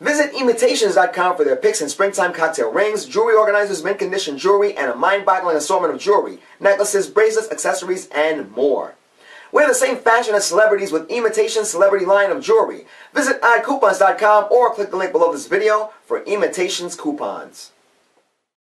Visit Emitations.com for their picks and springtime cocktail rings, jewelry organizers, mint-condition jewelry, and a mind-boggling assortment of jewelry, necklaces, bracelets, accessories, and more. Wear the same fashion as celebrities with Emitations Celebrity line of jewelry. Visit iCoupons.com or click the link below this video for Emitations coupons.